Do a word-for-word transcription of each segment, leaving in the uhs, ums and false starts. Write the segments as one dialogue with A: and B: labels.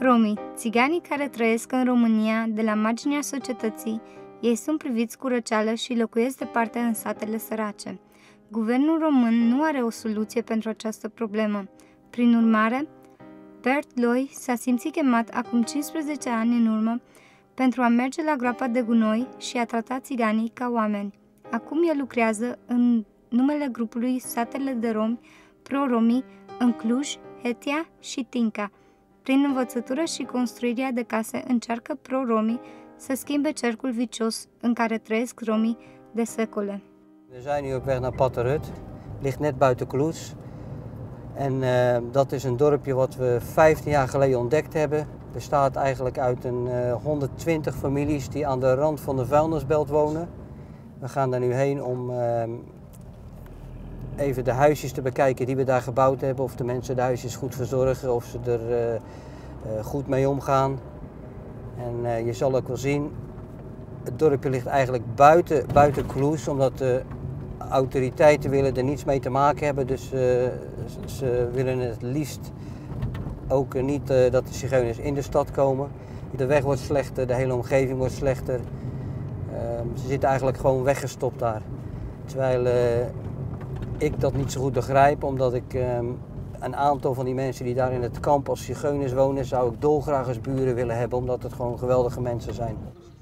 A: Romii, țiganii care trăiesc în România, de la marginea societății, ei sunt priviți cu răceală și locuiesc departe în satele sărace. Guvernul român nu are o soluție pentru această problemă. Prin urmare, Bert Loi s-a simțit chemat acum cincisprezece ani în urmă pentru a merge la groapa de gunoi și a trata țiganii ca oameni. Acum el lucrează în numele grupului Satele de Romi Pro-Romii în Cluj, Hetia și Tinca. Prin învățătură și construirea de case încearcă Pro-Romii să schimbe cercul vicios în care trăiesc romii de secole.
B: We zijn nu op weg naar Patterhut, ligt net buiten Cluj. En uh, dat is een dorpje wat we vijftien jaar geleden ontdekt hebben. Bestaat eigenlijk uit een uh, honderdtwintig families die aan de rand van de vuilnisbelt wonen. We gaan daar nu heen om uh, even de huisjes te bekijken die we daar gebouwd hebben. Of de mensen de huisjes goed verzorgen, of ze er uh, uh, goed mee omgaan. En uh, je zal ook wel zien, het dorpje ligt eigenlijk buiten, buiten Cluj, omdat de autoriteiten willen er niets mee te maken hebben. Dus uh, ze willen het liefst ook niet uh, dat de zigeuners in de stad komen. De weg wordt slechter, de hele omgeving wordt slechter. Uh, ze zitten eigenlijk gewoon weggestopt daar. Terwijl uh, ik dat niet zo goed begrijp, omdat ik uh, een aantal van die mensen die daar in het kamp als zigeuners wonen, zou ik dolgraag als buren willen hebben, omdat het gewoon geweldige mensen zijn.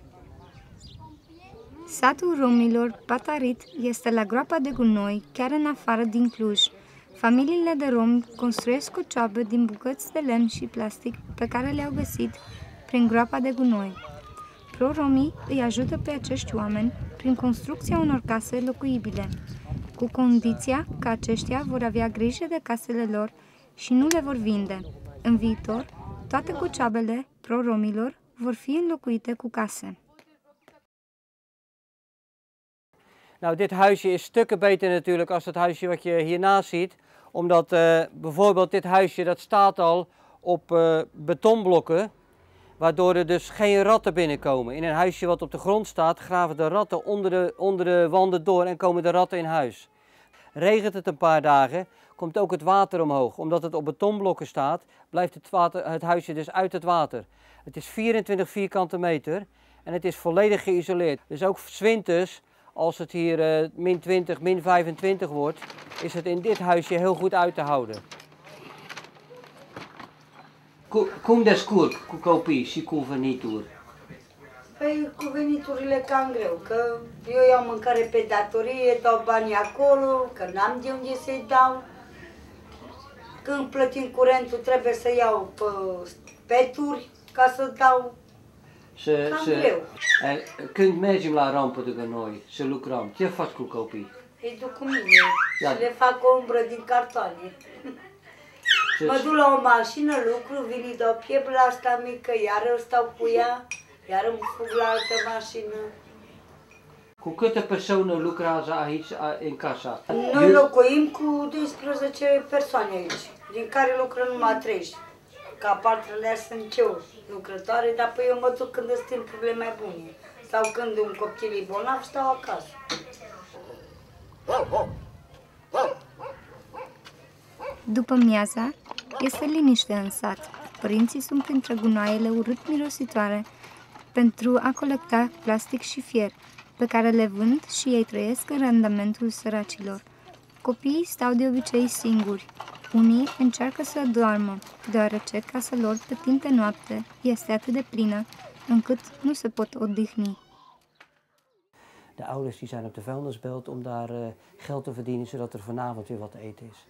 A: Satul romilor Patarit este la groapa de gunoi, chiar în afară din Cluj. Familiile de romi construiesc o cioabă din bucăți de lemn și plastic pe care le-au găsit prin groapa de gunoi. Pro-romii îi ajută pe acești oameni prin construcția unor case locuibile, cu condiția că aceștia vor avea grijă de casele lor și nu le vor vinde. În viitor, toate cocioabele pro-romilor vor fi înlocuite cu case.
B: Nou, dit huisje is stukken beter natuurlijk als het huisje wat je hiernaast ziet. Omdat uh, bijvoorbeeld dit huisje dat staat al op uh, betonblokken. Waardoor er dus geen ratten binnenkomen. In een huisje wat op de grond staat graven de ratten onder de, onder de wanden door en komen de ratten in huis. Regent het een paar dagen, komt ook het water omhoog. Omdat het op betonblokken staat, blijft het, water, het huisje dus uit het water. Het is vierentwintig vierkante meter en het is volledig geïsoleerd. Dus ook 's winters, als het hier uh, min twintig, min vijfentwintig wordt, is het in dit huisje heel goed uit te houden. Cum descurc cu copii și cu venituri?
C: Păi cu veniturile cam greu, că eu iau mâncare pe datorie, dau banii acolo, că n-am de unde să-i dau. Când plătim curentul trebuie să iau pe peturi ca să dau.
B: Ze,
C: Cam
B: ze,
C: greu.
B: En kunt mergem la rampen de gunoi, să lucrăm. Ce faci cu copii?
C: Îi duc cu mine
B: Da.
C: și le fac o umbră din cartoane.
B: Ce-
C: Mă duc la o mașină, lucru, vin, îi dau piept la asta mică, iar îl stau cu ea, iar îmi fug la altă mașină.
B: Cu câte persoane lucrează aici a- în casa?
C: Noi locuim cu doisprezece persoane aici, din care lucră numai trei. Ca apartele sunt eu lucrătoare, dar pe eu mă duc când sunt timpurile mai bune. Sau când un copil e bolnav, stau acasă.
A: După miaza, este liniște în sat. Părinții sunt printre gunoaiele urât-mirositoare pentru a colecta plastic și fier, pe care le vând și ei trăiesc în randamentul săracilor. Copiii stau de obicei singuri. Unii încearcă să doarmă, deoarece casa lor pe timp de noapte este atât de plină, încât nu se pot odihni.
B: De ouders die zijn op de vuilnisbelt om daar uh, geld te verdienen, zodat er vanavond weer wat te eten is.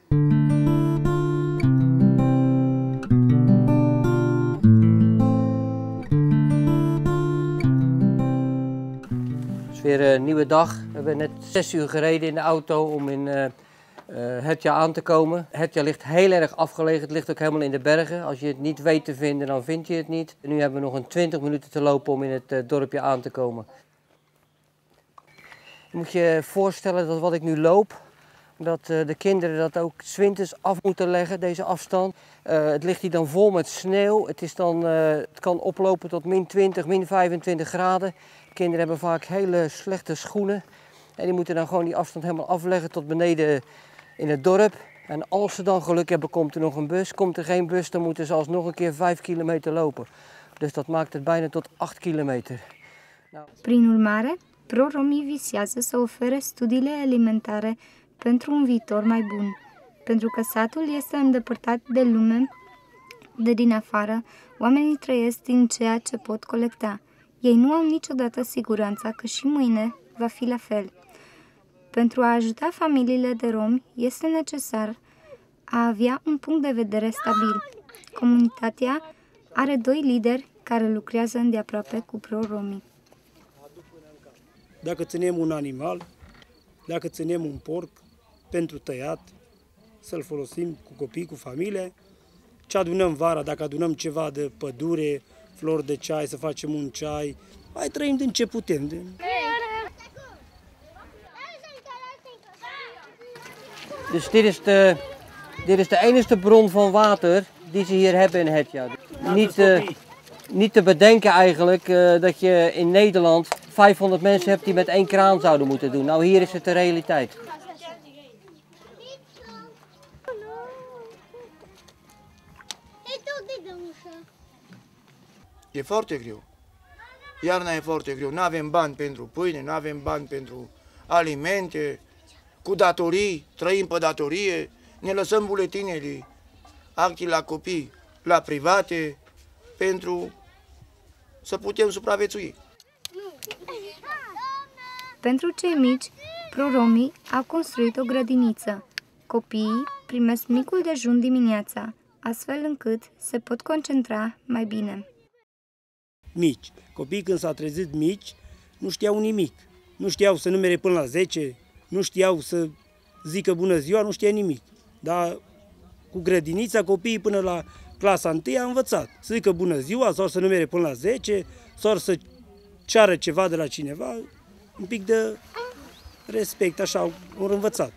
B: Het is weer een nieuwe dag. We hebben net zes uur gereden in de auto om in uh, uh, Hetia aan te komen. Hetia ligt heel erg afgelegen, het ligt ook helemaal in de bergen. Als je het niet weet te vinden, dan vind je het niet. En nu hebben we nog een twintig minuten te lopen om in het uh, dorpje aan te komen. Je moet je voorstellen dat wat ik nu loop, dat uh, de kinderen dat ook 's winters af moeten leggen, deze afstand. Uh, het ligt hier dan vol met sneeuw. Het, is dan, uh, het kan oplopen tot min twintig, min vijfentwintig graden. Kinderen hebben vaak hele slechte schoenen. En die moeten dan gewoon die afstand helemaal afleggen tot beneden in het dorp. En als ze dan geluk hebben, komt er nog een bus. Komt er geen bus, dan moeten ze alsnog een keer vijf kilometer lopen. Dus dat maakt het bijna tot acht kilometer. Nou.
A: Prin urmare, pro-romii visează să ofere studiile alimentare pentru un viitor mai bun. Pentru că satul este îndepărtat de lume, de din afară, oamenii trăiesc din ceea ce pot colecta. Ei nu au niciodată siguranța că și mâine va fi la fel. Pentru a ajuta familiile de romi, este necesar a avea un punct de vedere stabil. Comunitatea are doi lideri care lucrează îndeaproape cu pro-romii.
D: Dacă ținem un animal, dacă ținem un porc pentru tăiat, să-l folosim cu copii, cu familie, ce adunăm vara, dacă adunăm ceva de pădure, flori de ceai, să facem un ceai, mai trăim din ce putem.
B: Dus dit is, de, dit is de enige bron van water die ze hier hebben in Hetja. Niet, uh, niet te bedenken eigenlijk uh, dat je in Nederland vijfhonderd mensen hebt die met één kraan zouden moeten doen. Nou, hier is het de realiteit.
E: E foarte greu. Iarna e foarte greu. Nu avem bani pentru pâine, nu avem bani pentru alimente, cu datorii, trăim pe datorie, ne lăsăm buletinele, acte la copii, la private, pentru să putem supraviețui.
A: Pentru cei mici, pro-romii au construit o grădiniță. Copiii primesc micul dejun dimineața, astfel încât se pot concentra mai bine.
D: Mici. Copiii când s-au trezit mici, nu știau nimic. Nu știau să numere până la zece, nu știau să zică bună ziua, nu știa nimic. Dar cu grădinița, copiii până la clasa întâi au învățat. Să zică bună ziua, sau să numere până la zece, sau să ceară ceva de la cineva, un pic de respect, așa au învățat.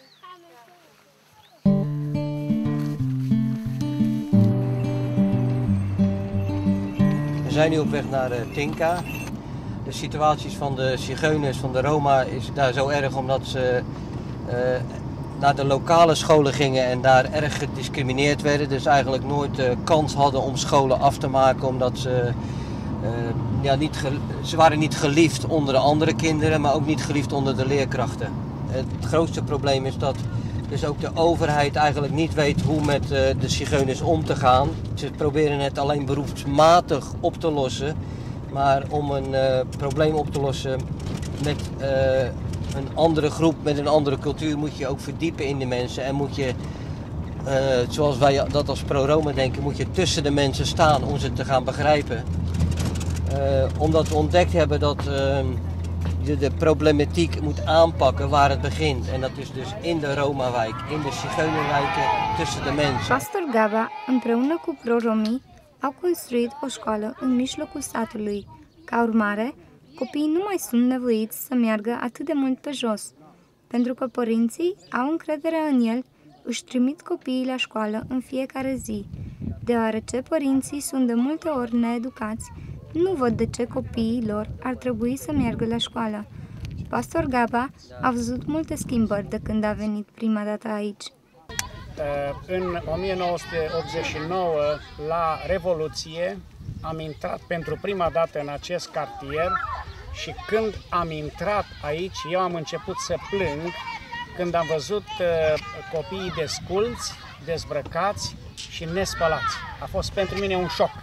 B: We zijn nu op weg naar Tinka. De situaties van de zigeuners, van de Roma, is daar zo erg omdat ze uh, naar de lokale scholen gingen en daar erg gediscrimineerd werden. Dus eigenlijk nooit uh, kans hadden om scholen af te maken, omdat ze, uh, ja, niet ge ze waren niet geliefd onder de andere kinderen, maar ook niet geliefd onder de leerkrachten. Het grootste probleem is dat dus ook de overheid eigenlijk niet weet hoe met uh, de zigeuners om te gaan. Ze proberen het alleen beroepsmatig op te lossen. Maar om een uh, probleem op te lossen met uh, een andere groep, met een andere cultuur, moet je ook verdiepen in de mensen. En moet je, uh, zoals wij dat als pro-Roma denken, moet je tussen de mensen staan om ze te gaan begrijpen. Uh, omdat we ontdekt hebben dat uh, je de problematiek moet aanpakken waar het begint. En dat is dus in de Roma-wijk, in de zigeunerwijken, tussen de mensen.
A: Pastor Gaba, împreună cu pro-romii, au construit o școală în mijlocul satului. Ca urmare, copiii nu mai sunt nevoiți să meargă atât de mult pe jos. Pentru că părinții au încredere în el, își trimit copiii la școală în fiecare zi. Deoarece părinții sunt de multe ori needucați, nu văd de ce copiii lor ar trebui să meargă la școală. Pastor Gaba a văzut multe schimbări de când a venit prima dată aici.
F: În o mie nouă sute optzeci și nouă, la Revoluție, am intrat pentru prima dată în acest cartier și când am intrat aici, eu am început să plâng când am văzut copiii desculți, dezbrăcați și nespălați. A fost pentru mine un șoc.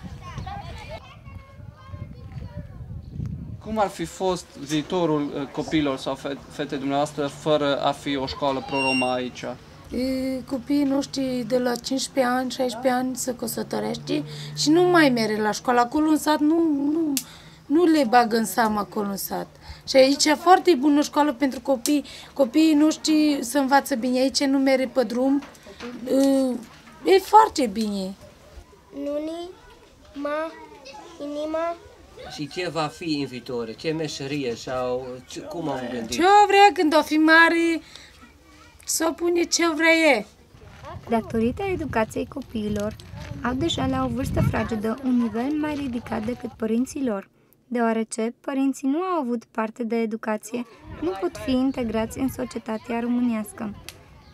G: Cum ar fi fost viitorul copiilor sau fetei dumneavoastră fără a fi o școală pro-Roma aici?
H: Copiii noștri de la cincisprezece ani, șaisprezece ani se căsătorește și nu mai merge la școală. Acolo în sat nu, nu, nu le bagă în seamă acolo în sat. Și aici e foarte bună școală pentru copii. Copiii noștri se învață bine aici, nu merge pe drum. E foarte bine.
I: Nuni, ma, inima.
B: Și ce va fi în viitor? Ce meserie sau cum am gândit?
H: Ce vrea când o fi mare, să pune ce vrea e.
A: Datorită educației copiilor, au deja la o vârstă fragedă un nivel mai ridicat decât părinții lor. Deoarece părinții nu au avut parte de educație, nu pot fi integrați în societatea românească.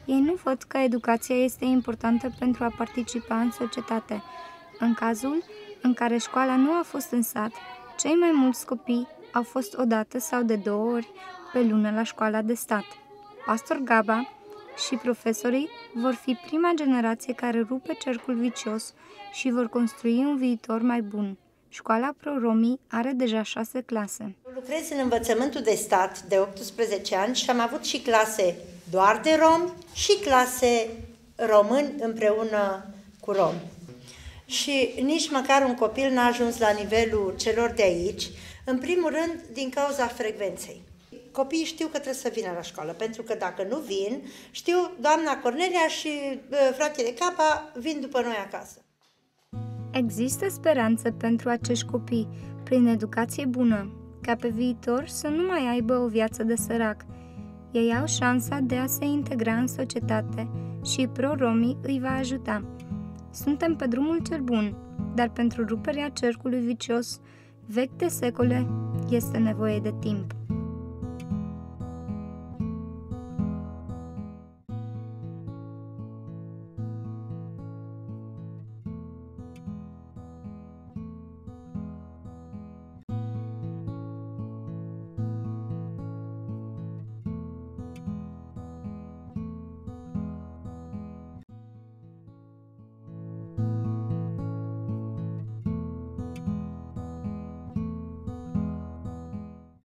A: Ei nu văd că educația este importantă pentru a participa în societate. În cazul în care școala nu a fost în sat, cei mai mulți copii au fost o dată sau de două ori pe lună la școala de stat. Pastor Gaba și profesorii vor fi prima generație care rupe cercul vicios și vor construi un viitor mai bun. Școala Pro-Romi are deja șase clase.
J: Lucrez în învățământul de stat de optsprezece ani și am avut și clase doar de romi și clase români împreună cu romi. Și nici măcar un copil n-a ajuns la nivelul celor de aici, în primul rând din cauza frecvenței. Copiii știu că trebuie să vină la școală, pentru că dacă nu vin, știu, doamna Cornelia și fratele Capa vin după noi acasă.
A: Există speranță pentru acești copii, prin educație bună, ca pe viitor să nu mai aibă o viață de sărac. Ei au șansa de a se integra în societate și Pro-Romi îi va ajuta. Suntem pe drumul cel bun, dar pentru ruperea cercului vicios, vechi de secole, este nevoie de timp.